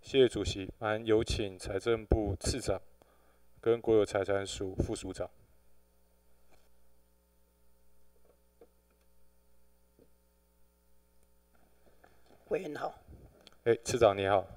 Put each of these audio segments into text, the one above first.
谢谢主席，有请财政部次长跟国有财产署副署长。 委员好。 次长你好。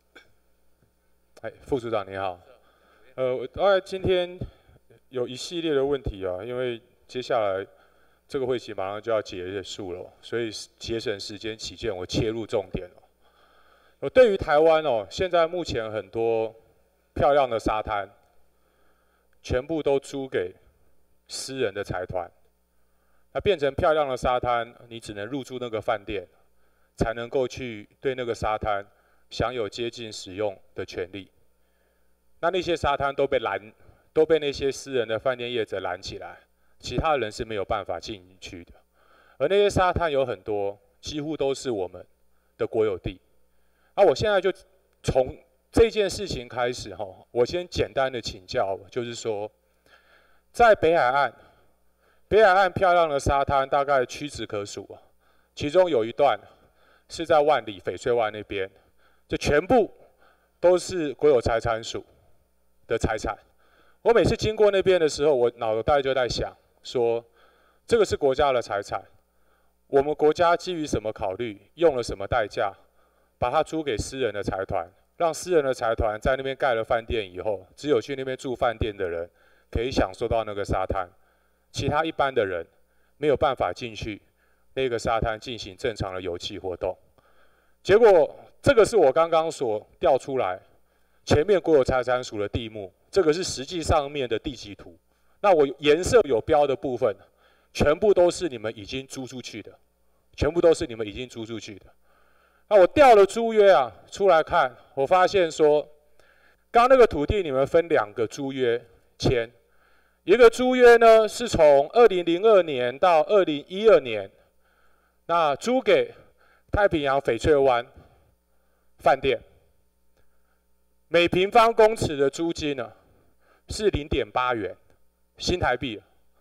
副署长你好。当然今天有一系列的问题啊，因为接下来这个会期马上就要结束了，所以节省时间起见，我切入重点了。对于台湾现在目前很多漂亮的沙滩，全部都租给私人的财团，那变成漂亮的沙滩，你只能入住那个饭店，才能够去对那个沙滩享有接近使用的权利。那些沙滩都被那些私人的饭店业者拦起来，其他人是没有办法进去的。而那些沙滩有很多，几乎都是我们的国有地。我现在就从这件事情开始我先简单的请教，就是说，在北海岸漂亮的沙滩大概屈指可数其中有一段是在万里翡翠湾那边，这全部都是国有财产署的财产。我每次经过那边的时候，我脑袋就在想说，这个是国家的财产，我们国家基于什么考虑，用了什么代价，把它租给私人的财团，让私人的财团在那边盖了饭店以后，只有去那边住饭店的人可以享受到那个沙滩，其他一般的人没有办法进去那个沙滩进行正常的游憩活动。结果这个是我刚刚所调出来前面国有财产署的地目，这个是实际上面的地籍图。那我颜色有标的部分，全部都是你们已经租出去的，全部都是你们已经租出去的。那我调了租约出来看，我发现说，刚那个土地你们分2个租约签，一个租约呢是从2002年到2012年，那租给太平洋翡翠湾饭店，每平方公尺的租金呢是0.8元新台币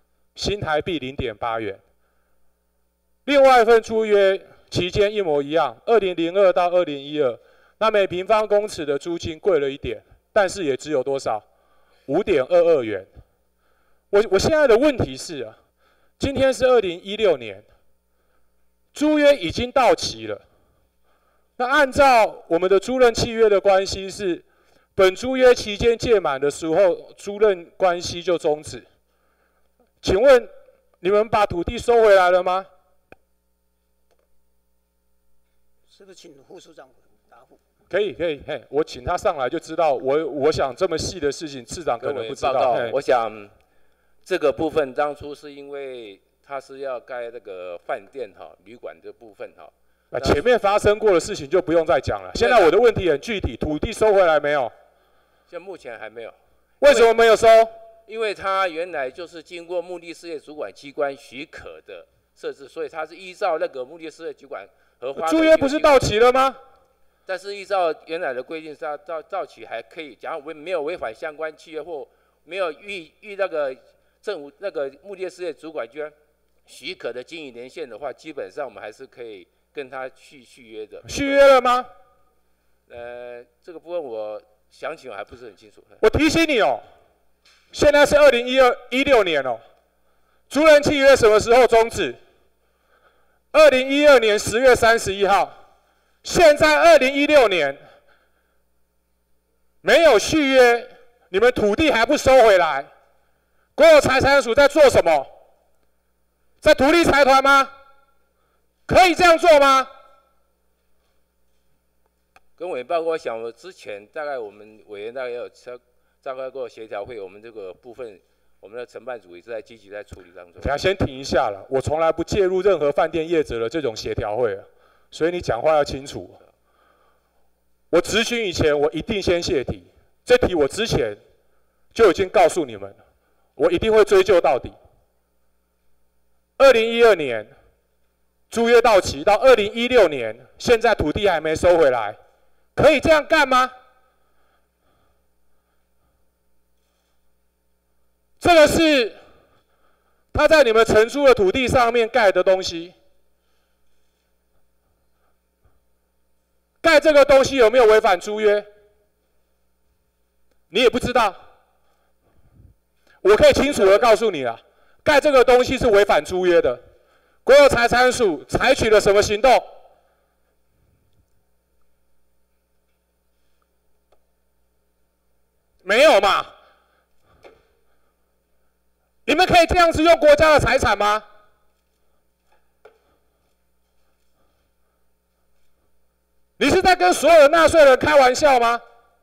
0.8元。另外一份租约期间一模一样，2002到2012，那每平方公尺的租金贵了一点，但是也只有多少？5.22元。我现在的问题是今天是2016年，租约已经到期了。那按照我们的租赁契约的关系是，本租约期间届满的时候，租赁关系就终止。请问你们把土地收回来了吗？ 是不是请副署长答复？ 可以，我请他上来就知道。我想这么细的事情，次长可能不知道。 我想这个部分当初是因为他是要盖那个饭店旅馆这部分前面发生过的事情就不用再讲了。现在我的问题很具体，土地收回来没有？ 现在目前还没有。 为什么没有收？ 因为它原来就是经过目的事业主管机关许可的设置，所以它是依照那个目的事业主管核发。 租约不是到期了吗？ 但是依照原来的规定，到期还可以，假如没有违反相关契约或没有遇那个政府那个目的事业主管机关许可的经营年限的话，基本上我们还是可以跟他续约的。 续约了吗？ 这个部分我详情我还不是很清楚。 我提醒你现在是2016年租赁契约什么时候终止？2012年10月31号。现在2016年没有续约，你们土地还不收回来，国有财产署在做什么？在独立财团吗？可以这样做吗？ 跟委员报告，我想我之前大概我们委员大概也有召开过协调会，我们这个部分，我们的承办组也是在积极在处理当中。 等下先停一下了，我从来不介入任何饭店业者的这种协调会所以你讲话要清楚。我质询以前，我一定先泄题，这题我之前就已经告诉你们了，我一定会追究到底。2012年租约到期到2016年，现在土地还没收回来，可以这样干吗？这个是他在你们承租的土地上面盖的东西。 盖这个东西有没有违反租约？你也不知道。我可以清楚的告诉你啊，盖这个东西是违反租约的。国有财产署采取了什么行动？没有嘛？你们可以这样子用国家的财产吗？你是在跟所有的纳税人开玩笑吗？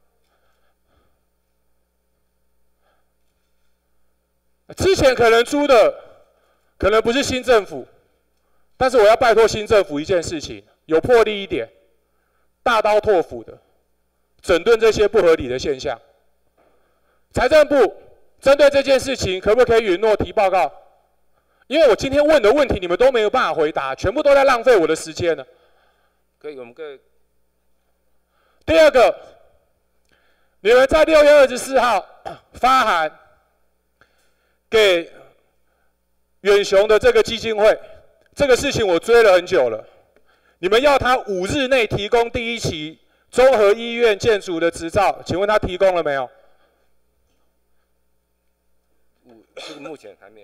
之前可能租的可能不是新政府，但是我要拜托新政府一件事情，有魄力一点，大刀阔斧的整顿这些不合理的现象。财政部针对这件事情，可不可以允诺提报告？因为我今天问的问题，你们都没有办法回答，全部都在浪费我的时间呢。 可以，我们可以。 第二个，你们在6月24号发函给远雄的这个基金会，这个事情我追了很久了。你们要他5日内提供第1期综合医院建筑的执照，请问他提供了没有？ 这个目前还没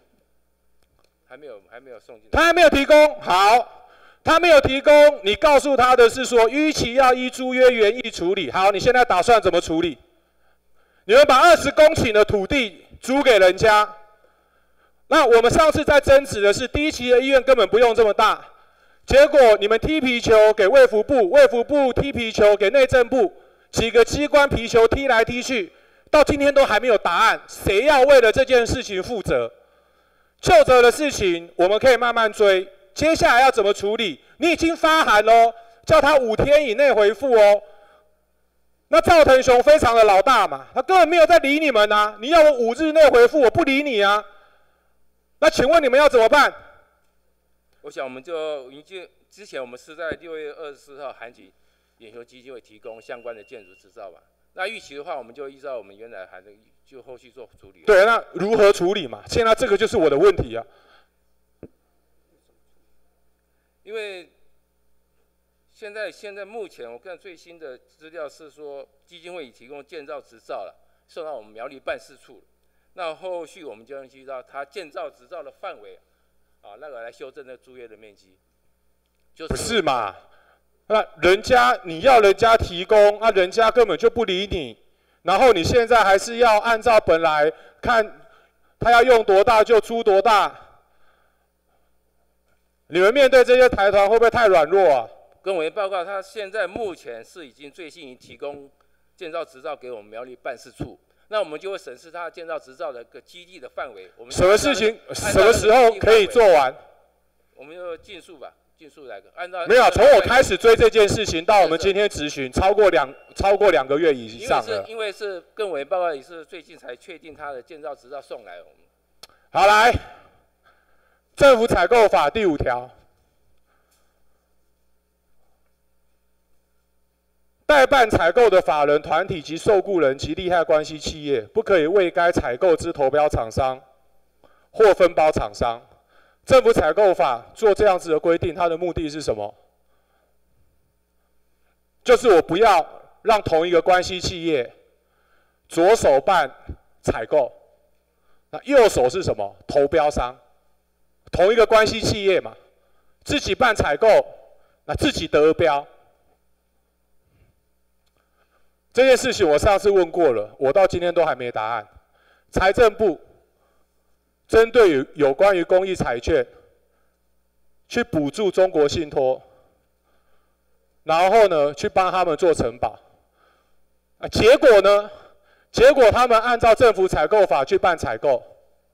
有送进来。 他还没有提供，好，他没有提供，你告诉他的是说，逾期要依租约原意处理。好，你现在打算怎么处理？你们把20公顷的土地租给人家，那我们上次在争执的是第1期的医院根本不用这么大，结果你们踢皮球给卫福部，卫福部踢皮球给内政部，几个机关皮球踢来踢去，到今天都还没有答案，谁要为了这件事情负责？就责的事情我们可以慢慢追，接下来要怎么处理？你已经发函喽，叫他5天以内回复哦。那赵腾雄非常的老大嘛，他根本没有在理你们啊！你要我5日内回复，我不理你啊。那请问你们要怎么办？ 我想我们就已经之前我们是在6月24号函请远雄基金会提供相关的建筑执照吧。那预期的话，我们就依照我们原来函的就后续做处理。 对，那如何处理嘛？现在这个就是我的问题啊。 因为现在目前我看最新的资料是说，基金会已提供建造执照了，送到我们苗栗办事处了。那后续我们就要依照他建造执照的范围，啊，那个来修正那租约的面积。就是、 不是嘛？那人家你要人家提供，那人家根本就不理你，然后你现在还是要按照本来看他要用多大就租多大。你们面对这些财团会不会太软弱啊？ 跟委员报告，他现在目前是已经最新已经提供建造执照给我们苗栗办事处，那我们就会审视他的建造执照的个基地的范围。我们什么事情什么时候可以做完？ 我们就尽速吧，尽速来按照。 没有，从我开始追这件事情到我们今天质询，超过2个月以上了。 因为是跟委员报告也是最近才确定他的建造执照送来。 好，来，政府采购法第5条。代办采购的法人团体及受雇人及利害关系企业，不可以为该采购之投标厂商或分包厂商。政府采购法做这样子的规定，它的目的是什么？就是我不要让同一个关系企业左手办采购，那右手是什么？投标商。同一个关系企业嘛，自己办采购，那自己得标。这件事情我上次问过了，我到今天都还没答案。财政部针对有关于公益彩券，去补助中国信托，然后呢，去帮他们做承保。结果呢？结果他们按照政府采购法去办采购，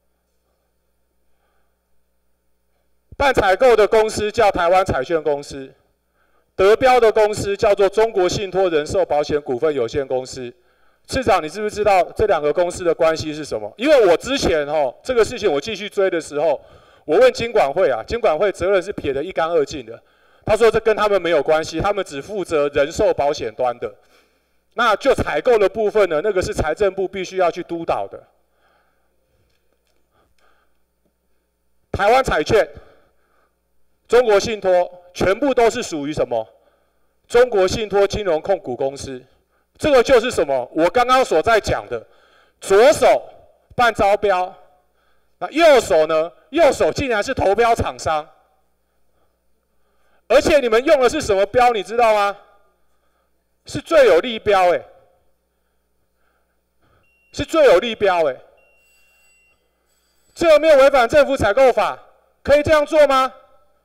办采购的公司叫台湾彩券公司。得标的公司叫做中国信托人寿保险股份有限公司。市长，你知不知道这2个公司的关系是什么？因为我之前这个事情我继续追的时候，我问金管会啊，金管会责任是撇得一干二净的。他说这跟他们没有关系，他们只负责人寿保险端的。那就采购的部分呢，那个是财政部必须要去督导的。台湾彩券、中国信托全部都是属于什么？ 中国信托金融控股公司，这个就是什么？我刚刚所在讲的，左手办招标，那右手呢？右手竟然是投标厂商，而且你们用的是什么标？你知道吗？是最有利标哎，是最有利标哎，这有没有违反政府采购法？可以这样做吗？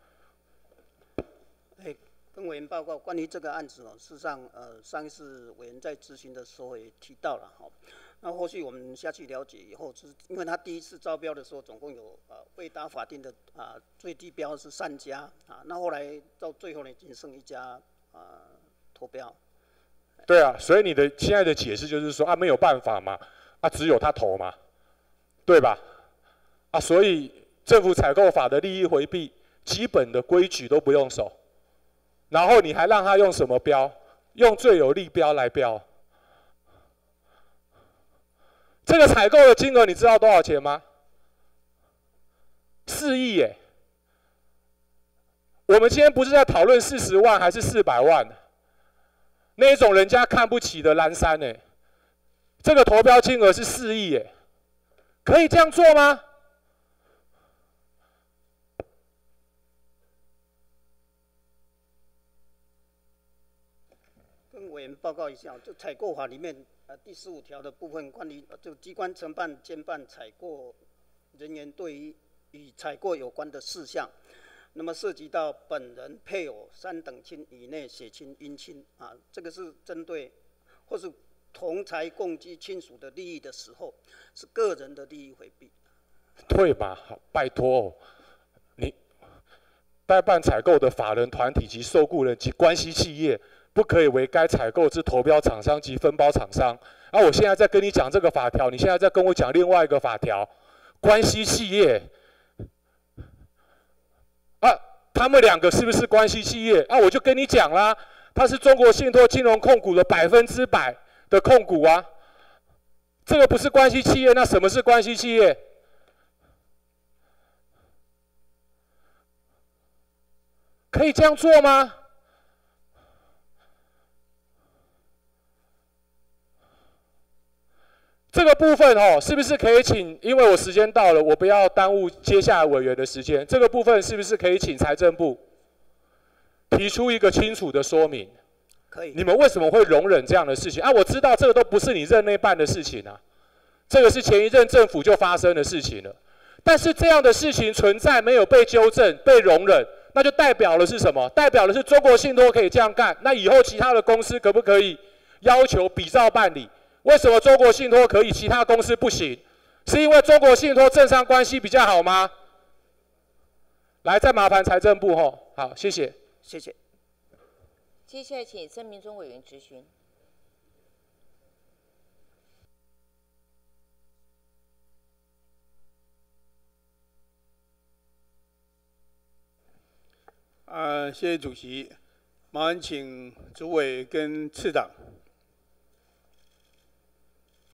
跟委员报告，关于这个案子哦，事实上，上一次委员在咨询的时候也提到了哈。那后续我们下去了解以后，是因为他第一次招标的时候，总共有未达法定的最低标是3家啊，那后来到最后呢，仅剩1家投标。 对啊，所以你的现在的解释就是说没有办法嘛，只有他投嘛，对吧？所以政府采购法的利益回避，基本的规矩都不用守。然后你还让他用什么标？用最有利标来标。这个采购的金额你知道多少钱吗？4亿耶！我们今天不是在讨论40万还是400万，那一种人家看不起的蓝山耶，这个投标金额是4亿耶，可以这样做吗？ 跟委员报告一下，就采购法里面第15条的部分，关于就机关承办监办采购人员对于与采购有关的事项，那么涉及到本人、配偶、3等亲以内血亲、姻亲这个是针对或是同财共居亲属的利益的时候，是个人的利益回避。 对嘛？拜托你代办采购的法人团体及受雇人及关系企业，不可以为该采购之投标厂商及分包厂商。我现在在跟你讲这个法条，你现在在跟我讲另外一个法条，关系企业。他们2个是不是关系企业？我就跟你讲啦，它是中国信托金融控股的100%的控股啊。这个不是关系企业，那什么是关系企业？可以这样做吗？这个部分是不是可以请？因为我时间到了，我不要耽误接下来委员的时间。这个部分是不是可以请财政部提出一个清楚的说明？ 可以。 你们为什么会容忍这样的事情？我知道这个都不是你任内办的事情啊，这个是前一任政府就发生的事情了。但是这样的事情存在，没有被纠正、被容忍，那就代表了是什么？代表的是中国信托可以这样干，那以后其他的公司可不可以要求比照办理？为什么中国信托可以，其他公司不行？是因为中国信托政商关系比较好吗？来，再麻烦财政部好，谢谢。 谢谢。 接下来请郑明忠委员质询。 谢谢主席。麻烦请主委跟次长